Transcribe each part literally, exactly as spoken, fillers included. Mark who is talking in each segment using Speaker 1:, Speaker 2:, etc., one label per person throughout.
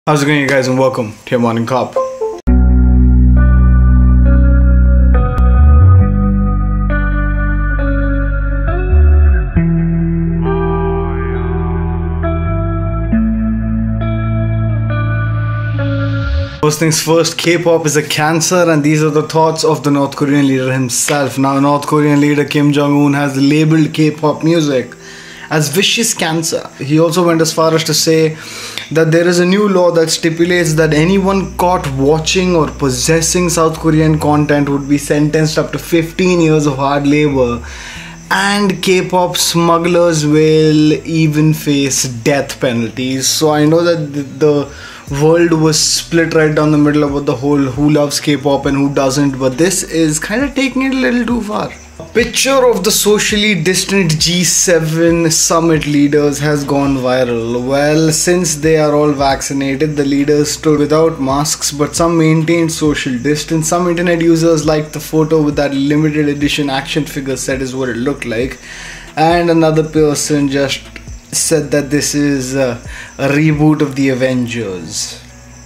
Speaker 1: How's it going, you guys, and welcome to your morning cup. First things first, K-pop is a cancer, and these are the thoughts of the North Korean leader himself. Now, North Korean leader Kim Jong-un has labeled K-pop music as vicious cancer. He also went as far as to say that there is a new law that stipulates that anyone caught watching or possessing South Korean content would be sentenced up to fifteen years of hard labor, and K-pop smugglers will even face death penalties. So I know that the world was split right down the middle about the whole who loves K-pop and who doesn't, but this is kind of taking it a little too far. A picture of the socially distant G seven summit leaders has gone viral. Well, since they are all vaccinated, the leaders stood without masks, but some maintained social distance. Some internet users liked the photo with that limited edition action figure set is what it looked like, and another person just said that this is a, a reboot of the Avengers,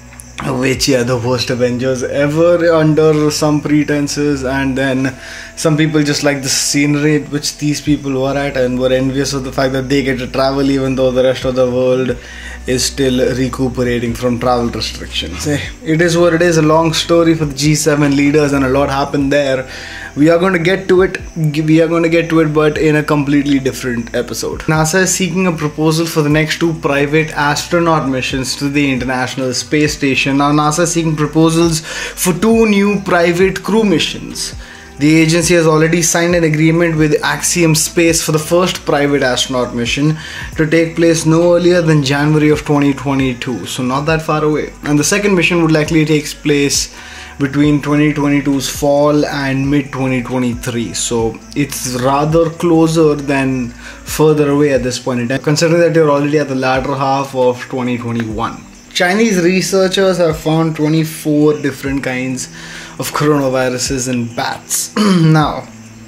Speaker 1: which, yeah, the worst Avengers ever under some pretenses. And then some people just like the scenery at which these people were at and were envious of the fact that they get to travel even though the rest of the world is still recuperating from travel restrictions. It is what it is. A long story for the G seven leaders, and a lot happened there. We are going to get to it. We are going to get to it, but in a completely different episode. NASA is seeking a proposal for the next two private astronaut missions to the International Space Station. Now, NASA is seeking proposals for two new private crew missions. The agency has already signed an agreement with Axiom Space for the first private astronaut mission to take place no earlier than January of twenty twenty-two, so not that far away. And the second mission would likely take place between twenty twenty-two's fall and mid twenty twenty-three, so it's rather closer than further away at this point in time, considering that you're already at the latter half of twenty twenty-one. Chinese researchers have found twenty-four different kinds of coronaviruses in bats. Now,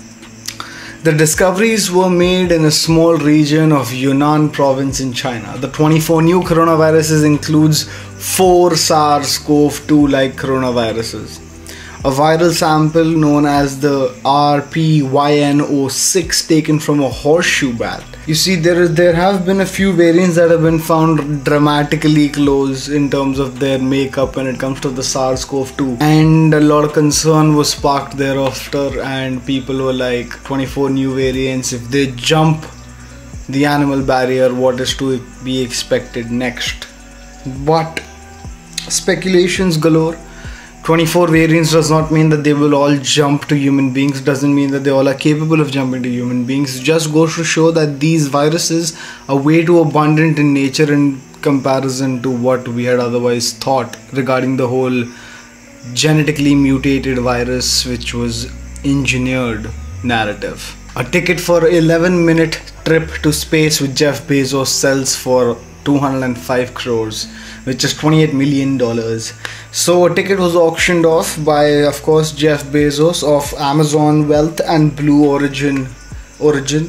Speaker 1: the discoveries were made in a small region of Yunnan province in China. The twenty-four new coronaviruses includes four SARS CoV two like coronaviruses, a viral sample known as the R P Y N zero six taken from a horseshoe bat. You see, there is there have been a few variants that have been found dramatically close in terms of their makeup when it comes to the SARS CoV two, and a lot of concern was sparked thereafter, and people were like, twenty-four new variants, if they jump the animal barrier, what is to be expected next? But speculations galore. twenty-four variants does not mean that they will all jump to human beings, doesn't mean that they all are capable of jumping to human beings. It just goes to show that these viruses are way too abundant in nature in comparison to what we had otherwise thought regarding the whole genetically mutated virus which was engineered narrative. A ticket for eleven minute trip to space with Jeff Bezos sells for two hundred five crores, which is twenty-eight million dollars. So a ticket was auctioned off by, of course, Jeff Bezos of Amazon Wealth and Blue Origin Origin,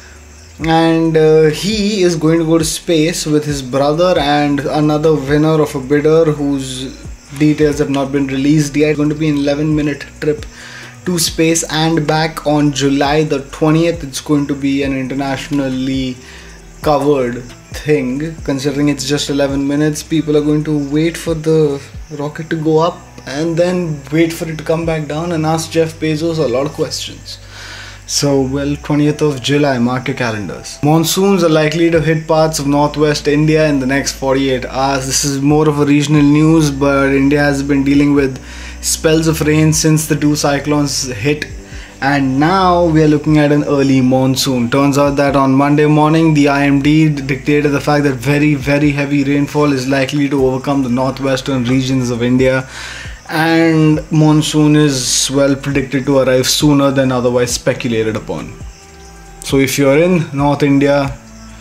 Speaker 1: and uh, he is going to go to space with his brother and another winner of a bidder whose details have not been released yet. It's going to be an eleven minute trip to space and back on July the twentieth. It's going to be an internationally covered thing. Considering it's just eleven minutes, people are going to wait for the rocket to go up and then wait for it to come back down and ask Jeff Bezos a lot of questions. So, well, twentieth of July, mark your calendars. Monsoons are likely to hit parts of northwest India in the next forty-eight hours. This is more of a regional news, but India has been dealing with spells of rain since the two cyclones hit, and now we are looking at an early monsoon. Turns out that on Monday morning, the I M D dictated the fact that very, very heavy rainfall is likely to overcome the northwestern regions of India, and monsoon is well predicted to arrive sooner than otherwise speculated upon. So if you're in North India,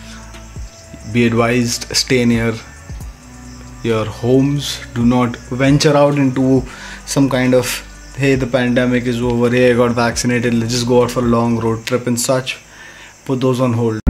Speaker 1: be advised, stay near your homes. Do not venture out into some kind of, hey, the pandemic is over, hey, I got vaccinated, let's just go out for a long road trip and such. Put those on hold.